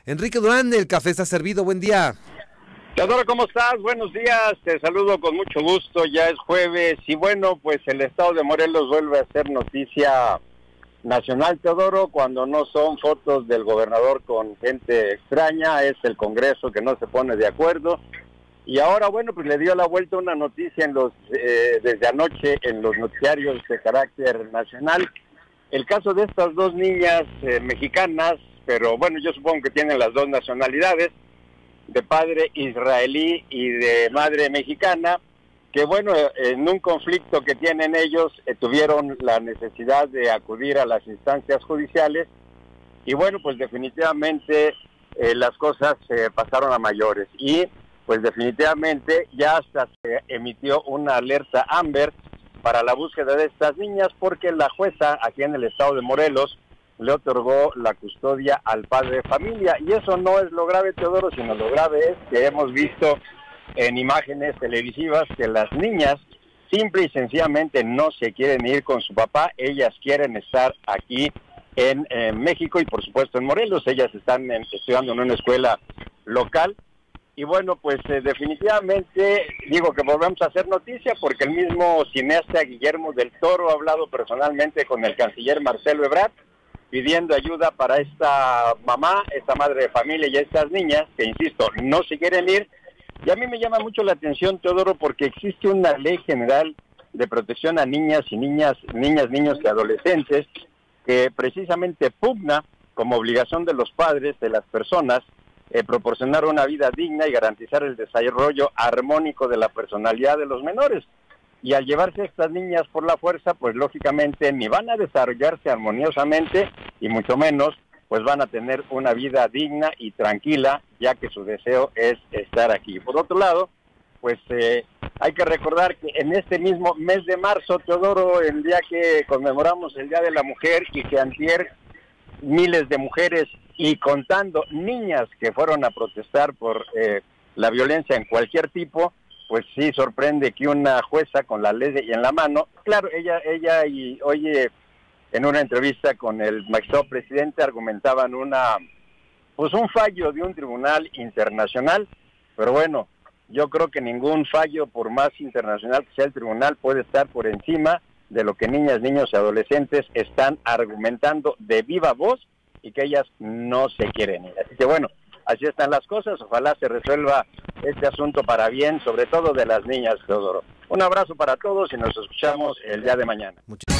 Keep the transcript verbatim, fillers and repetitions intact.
Enrique Durán, el café está servido, buen día. Teodoro, ¿cómo estás? Buenos días, te saludo con mucho gusto, ya es jueves y bueno, pues el estado de Morelos vuelve a ser noticia nacional, Teodoro, cuando no son fotos del gobernador con gente extraña, es el Congreso que no se pone de acuerdo. Y ahora, bueno, pues le dio la vuelta una noticia en los eh, desde anoche en los noticiarios de carácter nacional. El caso de estas dos niñas eh, mexicanas, pero bueno, yo supongo que tienen las dos nacionalidades, de padre israelí y de madre mexicana, que bueno, en un conflicto que tienen ellos, eh, tuvieron la necesidad de acudir a las instancias judiciales, y bueno, pues definitivamente eh, las cosas se eh, pasaron a mayores, y pues definitivamente ya hasta se emitió una alerta Amber para la búsqueda de estas niñas, porque la jueza aquí en el estado de Morelos le otorgó la custodia al padre de familia, y eso no es lo grave, Teodoro, sino lo grave es que hemos visto en imágenes televisivas que las niñas simple y sencillamente no se quieren ir con su papá, ellas quieren estar aquí en, en México y por supuesto en Morelos, ellas están en, estudiando en una escuela local. Y bueno, pues eh, definitivamente digo que volvemos a hacer noticia porque el mismo cineasta Guillermo del Toro ha hablado personalmente con el canciller Marcelo Ebrard pidiendo ayuda para esta mamá, esta madre de familia y estas niñas que, insisto, no se quieren ir. Y a mí me llama mucho la atención, Teodoro, porque existe una ley general de protección a niñas y niñas, niñas, niños y adolescentes que precisamente pugna como obligación de los padres, de las personas, Eh, proporcionar una vida digna y garantizar el desarrollo armónico de la personalidad de los menores. Y al llevarse a estas niñas por la fuerza, pues lógicamente ni van a desarrollarse armoniosamente y mucho menos pues van a tener una vida digna y tranquila, ya que su deseo es estar aquí. Por otro lado, pues eh, hay que recordar que en este mismo mes de marzo, Teodoro, el día que conmemoramos el Día de la Mujer y que antier miles de mujeres y contando niñas que fueron a protestar por eh, la violencia en cualquier tipo, pues sí sorprende que una jueza con la ley en la mano, claro, ella ella y oye, en una entrevista con el magistrado presidente argumentaban una pues un fallo de un tribunal internacional, pero bueno, yo creo que ningún fallo, por más internacional que sea el tribunal, puede estar por encima de lo que niñas, niños y adolescentes están argumentando de viva voz y que ellas no se quieren ir. Así que bueno, así están las cosas, ojalá se resuelva este asunto para bien, sobre todo de las niñas, Teodoro. Un abrazo para todos y nos escuchamos el día de mañana. Muchas